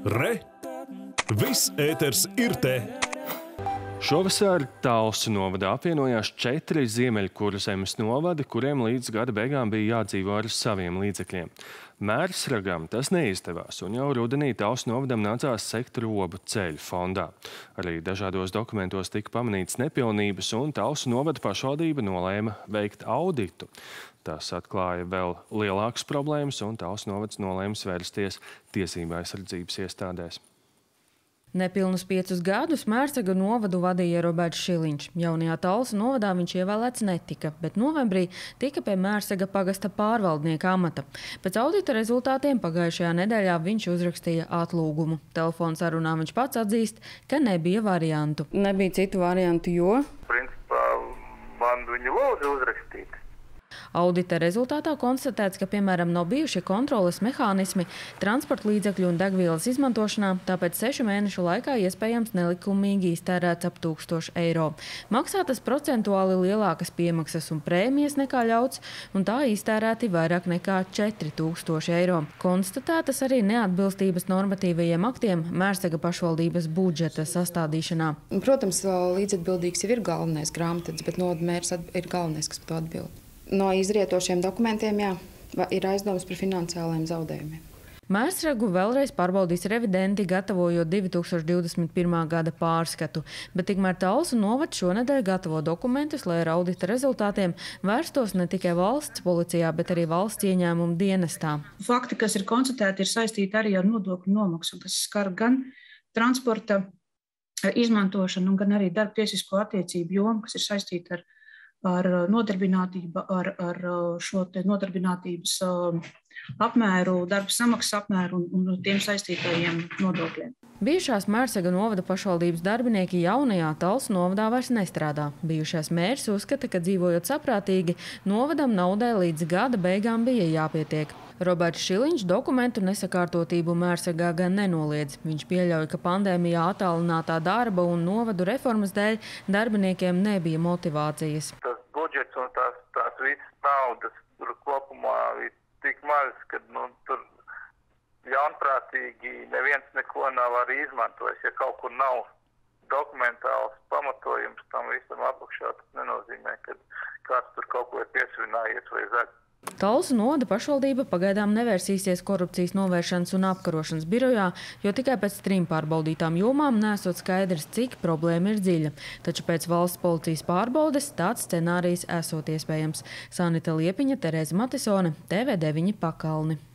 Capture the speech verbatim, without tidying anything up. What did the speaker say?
Re! Viss ēters ir te! Šovasar Talsu novadā apvienojās četri Ziemeļkurzemes novadi, kuriem līdz gada beigām bija jādzīvo ar saviem līdzekļiem. Mērsragam tas neizdevās, un jau rudenī Talsu novadam nācās sekt robu ceļu fondā. Arī dažādos dokumentos tika pamanīts nepilnības, un Talsu novada pašvaldība nolēma veikt auditu. Tas atklāja vēl lielākas problēmas, un Talsu novads nolēma vērsties tiesību aizsardzības iestādēs. Nepilnus piecus gadus Mērsaga novadu vadīja Roberts Šiliņš. Jaunajā Talsu novadā viņš ievēlēts netika, bet novembrī tika pie Mērsaga pagasta pārvaldnieka amata. Pēc audita rezultātiem pagājušajā nedēļā viņš uzrakstīja atlūgumu. Telefona sarunā viņš pats atzīst, ka nebija variantu. Nebija citu variantu, jo? Principā man viņu lūdzu uzrakstīt. Audita rezultātā konstatēts, ka, piemēram, nav bijuši kontroles mehānismi transporta līdzekļu un degvielas izmantošanā, tāpēc sešu mēnešu laikā iespējams nelikumīgi iztērēts ap tūkstošu eiro. Maksātas procentuāli lielākas piemaksas un prēmijas nekā ļauts, un tā iztērēti vairāk nekā četri tūkstoši eiro. Konstatētas arī neatbilstības normatīvajiem aktiem Mērsaga pašvaldības budžeta sastādīšanā. Protams, līdzatbildīgs jau ir galvenais grāmatvedis, bet novada mērs ir galvenais, kas par to atbild. No izrietošiem dokumentiem, jā, ir aizdomas par finansiālajiem zaudējumiem. Mērsragu vēlreiz pārbaudīs revidenti, gatavojot divi tūkstoši divdesmit pirmā gada pārskatu, bet tikmēr Talsu novads šonedēļ gatavo dokumentus, lai ar audita rezultātiem vērstos ne tikai valsts policijā, bet arī valsts ieņēmumu dienestā. Fakti, kas ir konstatēti, ir saistīti arī ar nodokļu nomaksu, kas skar gan transporta izmantošanu, gan arī darba tiesisko attiecību jomu, kas ir saistīta ar ar nodarbinātību, ar, ar šo te nodarbinātības apmēru, darba samaksas apmēru un, un tiem saistītajiem nodokļiem. Bijušās Mērsaga novada pašvaldības darbinieki jaunajā Talsu novadā vairs nestrādā. Bijušais mērs uzskata, ka dzīvojot saprātīgi, novadam naudai līdz gada beigām bija jāpietiek. Roberts Šiliņš dokumentu nesakārtotību Mērsagā gan nenoliedz. Viņš pieļauj, ka pandēmijā attālinātā darba un novadu reformas dēļ darbiniekiem nebija motivācijas. Tas budžets un tās, tās visas naudas tur kopumā ir tik maz, ka nu, tur ļaunprātīgi neviens neko nav arī izmantojis. Ja kaut kur nav dokumentāls pamatojums tam visam apakšā, tas nenozīmē, ka kāds tur kaut ko ir piesvinājies vai zaļ. Talsu novada pašvaldība pagaidām nevērsīsies korupcijas novēršanas un apkarošanas birojā, jo tikai pēc trim pārbaudītām jomām nesot skaidrs, cik problēma ir dziļa. Taču pēc valsts policijas pārbaudes tāds scenārijs esot iespējams. Sanita Liepiņa, Terēza Matisone, T V deviņi Pakalni.